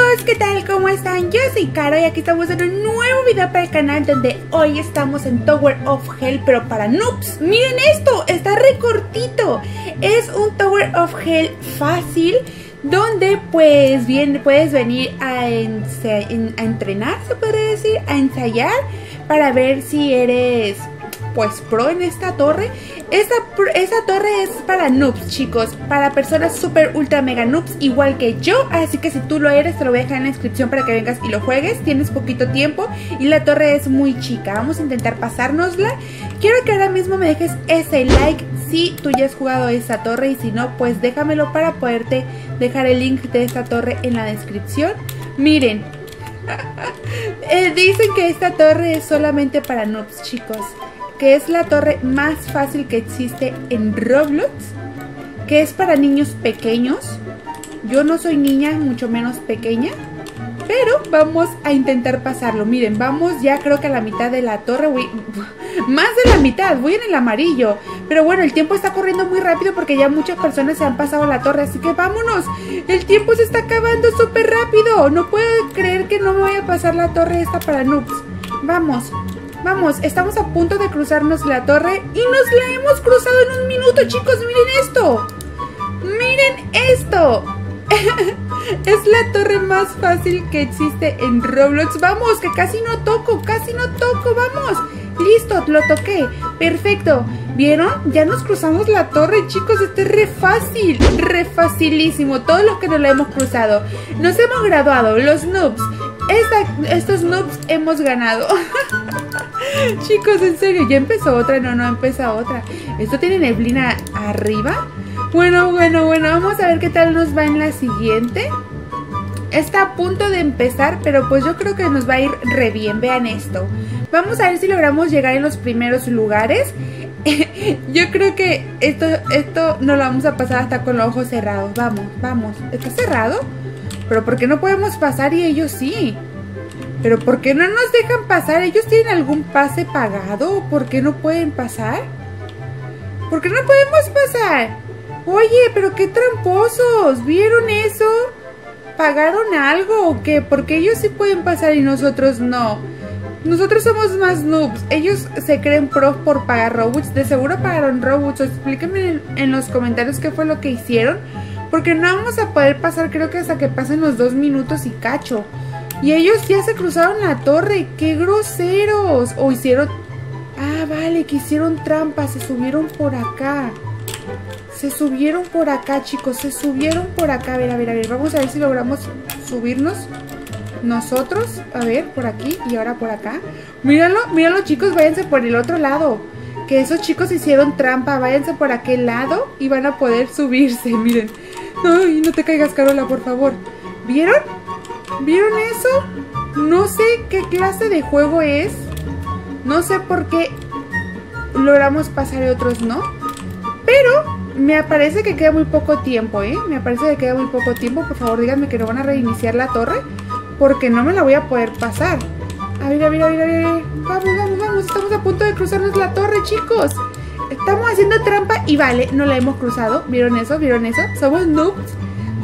chicos, ¿qué tal? ¿Cómo están? Yo soy Caro y aquí estamos en un nuevo video para el canal donde hoy estamos en Tower of Hell, pero para noobs. Miren esto, está re cortito. Es un Tower of Hell fácil donde pues bien puedes venir a entrenar, se podría decir, a ensayar para ver si eres pues pro en esta torre. Esta torre es para noobs, chicos, para personas super ultra mega noobs igual que yo, así que si tú lo eres te lo voy a dejar en la descripción para que vengas y lo juegues. Tienes poquito tiempo y la torre es muy chica. Vamos a intentar pasárnosla. Quiero que ahora mismo me dejes ese like si tú ya has jugado esta torre, y si no pues déjamelo para poderte dejar el link de esta torre en la descripción. Miren, dicen que esta torre es solamente para noobs, chicos, que es la torre más fácil que existe en Roblox, que es para niños pequeños. Yo no soy niña, mucho menos pequeña, pero vamos a intentar pasarlo. Miren, vamos ya creo que a la mitad de la torre, más de la mitad, voy en el amarillo. Pero bueno, el tiempo está corriendo muy rápido porque ya muchas personas se han pasado la torre, así que vámonos. El tiempo se está acabando súper rápido. No puedo creer que no me vaya a pasar la torre esta para noobs. Vamos. Vamos, estamos a punto de cruzarnos la torre y nos la hemos cruzado en un minuto, chicos. Miren esto. Miren esto. Es la torre más fácil que existe en Roblox. Vamos, que casi no toco, vamos. Listo, lo toqué. Perfecto. ¿Vieron? Ya nos cruzamos la torre, chicos. Este es re facilísimo. Todos los que nos la hemos cruzado. Nos hemos graduado, los noobs. Estos noobs hemos ganado. Chicos, en serio, ya empezó otra. No empieza otra. ¿Esto tiene neblina arriba? Bueno, vamos a ver qué tal nos va en la siguiente. Está a punto de empezar, pero pues yo creo que nos va a ir re bien. Vean esto. Vamos a ver si logramos llegar en los primeros lugares. Yo creo que esto no lo vamos a pasar hasta con los ojos cerrados. Vamos. ¿Está cerrado? Pero ¿por qué no podemos pasar y ellos sí? ¿Pero por qué no nos dejan pasar? ¿Ellos tienen algún pase pagado? ¿Por qué no pueden pasar? ¿Por qué no podemos pasar? Oye, pero qué tramposos. ¿Vieron eso? ¿Pagaron algo o qué? Porque ellos sí pueden pasar y nosotros no. Nosotros somos más noobs. Ellos se creen pros por pagar Robux. De seguro pagaron Robux. Explíquenme en los comentarios qué fue lo que hicieron, porque no vamos a poder pasar, creo que hasta que pasen los 2 minutos y cacho. Y ellos ya se cruzaron la torre. ¡Qué groseros! O hicieron... Ah, vale, que hicieron trampa. Se subieron por acá. Se subieron por acá, chicos. Se subieron por acá. A ver. Vamos a ver si logramos subirnos nosotros. A ver, por aquí y ahora por acá. Míralo, chicos. Váyanse por el otro lado. Que esos chicos hicieron trampa. Váyanse por aquel lado y van a poder subirse. Miren. Ay, no te caigas, Carola, por favor. ¿Vieron? ¿Vieron eso? No sé qué clase de juego es. No sé por qué logramos pasar y otros no. Pero me parece que queda muy poco tiempo, Me parece que queda muy poco tiempo. Por favor, díganme que no van a reiniciar la torre, porque no me la voy a poder pasar. A ver. Vamos. Estamos a punto de cruzarnos la torre, chicos. Estamos haciendo trampa y vale, no la hemos cruzado. ¿Vieron eso? Somos noobs,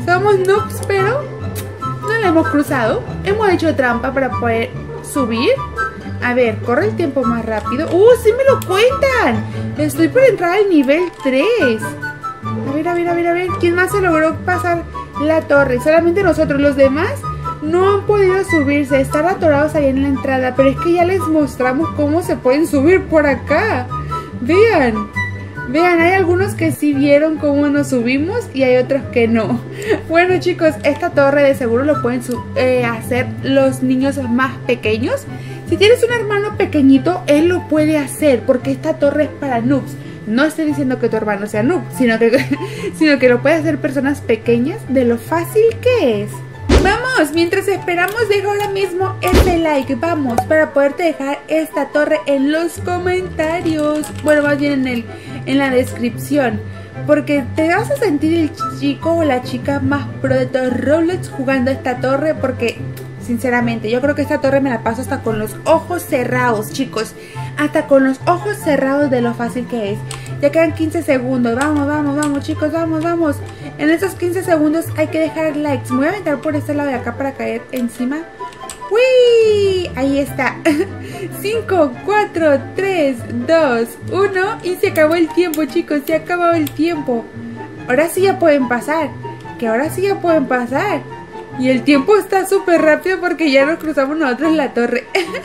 pero no la hemos cruzado. Hemos hecho trampa para poder subir. A ver, corre el tiempo más rápido. ¡Sí me lo cuentan! Estoy por entrar al nivel 3. A ver. ¿Quién más se logró pasar la torre? Solamente nosotros. Los demás no han podido subirse. Están atorados ahí en la entrada. Pero es que ya les mostramos cómo se pueden subir por acá. Vean, hay algunos que sí vieron cómo nos subimos y hay otros que no. Bueno, chicos, esta torre de seguro lo pueden hacer los niños más pequeños. Si tienes un hermano pequeñito, él lo puede hacer, porque esta torre es para noobs. No estoy diciendo que tu hermano sea noob, sino que lo puede hacer personas pequeñas, de lo fácil que es. Vamos, mientras esperamos, deja ahora mismo ese like, vamos, para poderte dejar esta torre en los comentarios. Bueno, más bien en la descripción, porque te vas a sentir el chico o la chica más pro de todo Roblox jugando esta torre, porque sinceramente yo creo que esta torre me la paso hasta con los ojos cerrados, chicos. Hasta con los ojos cerrados de lo fácil que es. Ya quedan 15 segundos. Vamos, chicos, vamos. En esos 15 segundos hay que dejar likes. Me voy a aventar por este lado de acá para caer encima. ¡Uy! Ahí está. 5, 4, 3, 2, 1. Y se acabó el tiempo, chicos. Se ha acabado el tiempo. Ahora sí ya pueden pasar. Que ahora sí ya pueden pasar. Y el tiempo está súper rápido porque ya nos cruzamos nosotros la torre.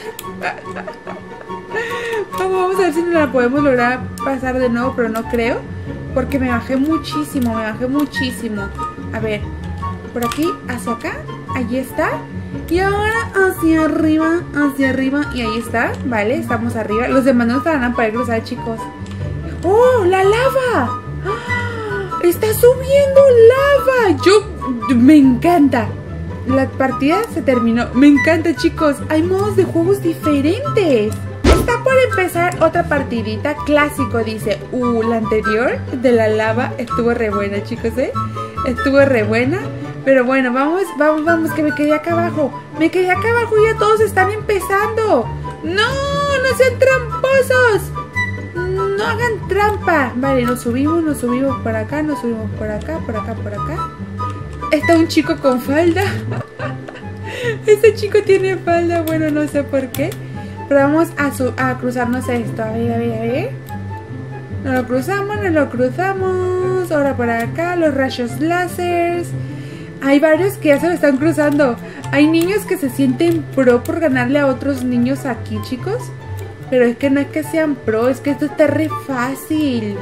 Vamos a ver si nos la podemos lograr pasar de nuevo, pero no creo. Porque me bajé muchísimo, A ver, por aquí, hacia acá. Ahí está. Y ahora hacia arriba. Y ahí está, vale, estamos arriba. Los demás no estarán a poder cruzar, chicos. ¡Oh, la lava! ¡Ah! ¡Está subiendo lava! Me encanta. La partida se terminó. Me encanta, chicos. Hay modos de juegos diferentes. Está por empezar otra partidita. Clásico, dice. La anterior de la lava estuvo re buena, chicos, Estuvo re buena. Pero bueno, vamos, que me quedé acá abajo. Me quedé acá abajo y ya todos están empezando. ¡No! ¡No sean tramposos! No hagan trampa. Vale, nos subimos por acá, por acá. Está un chico con falda. Ese chico tiene falda, bueno, no sé por qué. Pero vamos a cruzarnos esto. A ver. Nos lo cruzamos. Ahora por acá, los rayos láseres. Hay varios que ya se lo están cruzando. Hay niños que se sienten pro por ganarle a otros niños aquí, chicos. Pero es que no es que sean pro, es que esto está re fácil.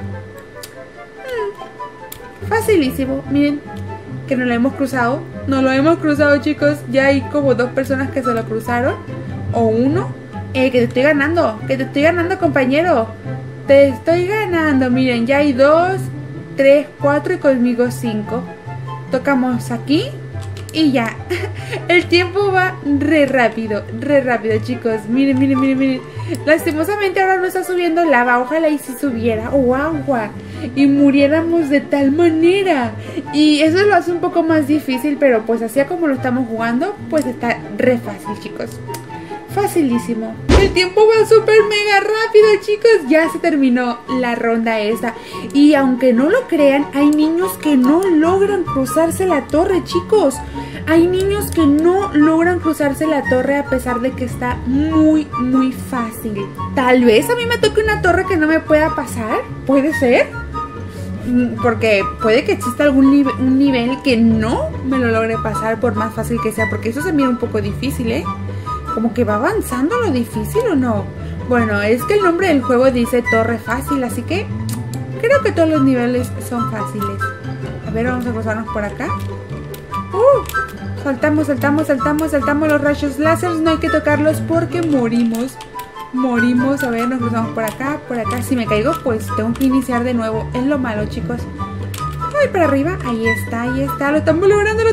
Facilísimo, miren. Que no lo hemos cruzado. No lo hemos cruzado, chicos. Ya hay como 2 personas que se lo cruzaron. O 1. Que te estoy ganando. Compañero. Te estoy ganando. Miren, ya hay 2, 3, 4 y conmigo 5. Tocamos aquí. Y ya. El tiempo va re rápido, chicos. Miren. Lastimosamente ahora no está subiendo lava. Ojalá y si subiera. O agua. Y muriéramos de tal manera. Y eso lo hace un poco más difícil. Pero pues así como lo estamos jugando, pues está re fácil, chicos. Facilísimo. El tiempo va súper mega rápido, chicos. Ya se terminó la ronda esta. Y aunque no lo crean, hay niños que no logran cruzarse la torre, chicos. Hay niños que no logran cruzarse la torre a pesar de que está muy fácil. Tal vez a mí me toque una torre que no me pueda pasar. ¿Puede ser? Porque puede que exista un nivel que no me lo logre pasar por más fácil que sea. Porque eso se mira un poco difícil, Como que va avanzando lo difícil, ¿o no? Bueno, es que el nombre del juego dice torre fácil, así que creo que todos los niveles son fáciles. A ver, vamos a cruzarnos por acá. Saltamos los rayos láser. No hay que tocarlos porque morimos. A ver, nos cruzamos por acá. Si me caigo, pues tengo que iniciar de nuevo. Es lo malo, chicos. Voy para arriba. Ahí está. Lo estamos logrando.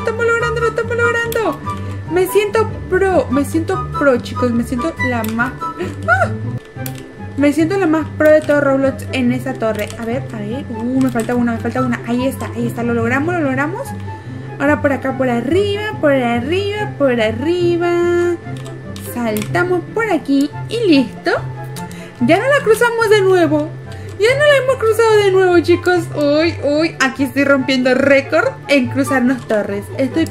Me siento pro, chicos. Me siento la más... Me siento la más pro de todo Roblox en esa torre. A ver. Me falta una. Ahí está. Lo logramos. Ahora por acá, por arriba. Saltamos por aquí y listo. Ya no la cruzamos de nuevo. Ya no la hemos cruzado de nuevo, chicos. Uy, aquí estoy rompiendo récord en cruzarnos torres. Estoy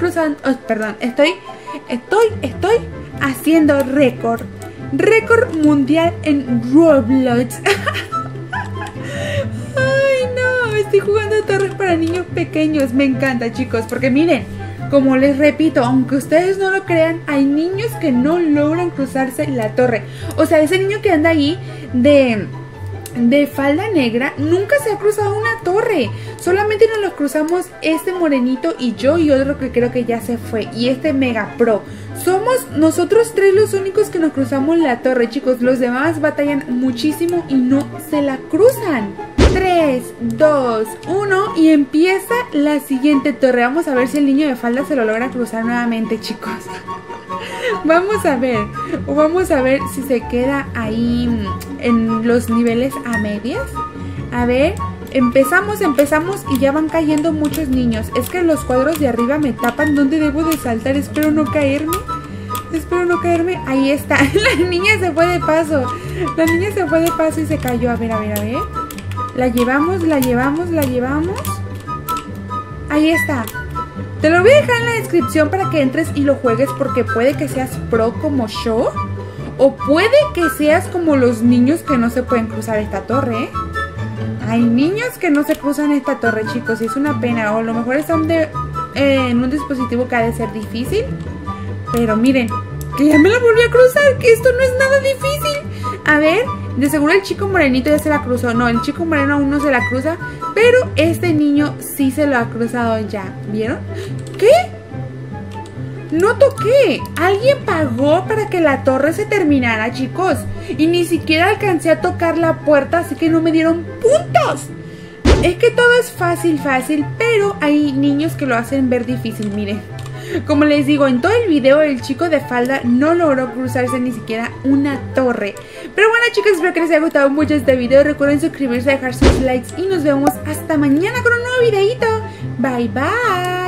haciendo récord mundial en Roblox. Ay, no, estoy jugando torres para niños pequeños. Me encanta, chicos, porque miren, como les repito, aunque ustedes no lo crean, hay niños que no logran cruzarse la torre. O sea, ese niño que anda ahí de falda negra nunca se ha cruzado una torre. Solamente nos los cruzamos este morenito y yo, y otro que creo que ya se fue, y este mega pro. Somos nosotros 3 los únicos que nos cruzamos la torre, chicos. Los demás batallan muchísimo y no se la cruzan. 3, 2, 1 y empieza la siguiente torre. Vamos a ver si el niño de falda se lo logra cruzar nuevamente, chicos. Vamos a ver si se queda ahí en los niveles a medias. A ver, empezamos y ya van cayendo muchos niños. Es que los cuadros de arriba me tapan donde debo de saltar. Espero no caerme. Ahí está. La niña se fue de paso y se cayó. A ver. La llevamos. Ahí está. Te lo voy a dejar en la descripción para que entres y lo juegues, porque puede que seas pro como yo, o puede que seas como los niños que no se pueden cruzar esta torre, ¿eh? Hay niños que no se cruzan esta torre, chicos, y es una pena. O a lo mejor están en un dispositivo que ha de ser difícil. Pero miren, que ya me la volví a cruzar, que esto no es nada difícil. A ver, de seguro el chico morenito ya se la cruzó. No, el chico moreno aún no se la cruza, pero este niño sí se lo ha cruzado ya. ¿Vieron? ¿Qué? No toqué. Alguien pagó para que la torre se terminara, chicos. Y ni siquiera alcancé a tocar la puerta, así que no me dieron puntos. Es que todo es fácil, pero hay niños que lo hacen ver difícil, miren. Como les digo, en todo el video el chico de falda no logró cruzarse ni siquiera una torre. Pero bueno, chicos, espero que les haya gustado mucho este video. Recuerden suscribirse, dejar sus likes y nos vemos hasta mañana con un nuevo videito. Bye, bye.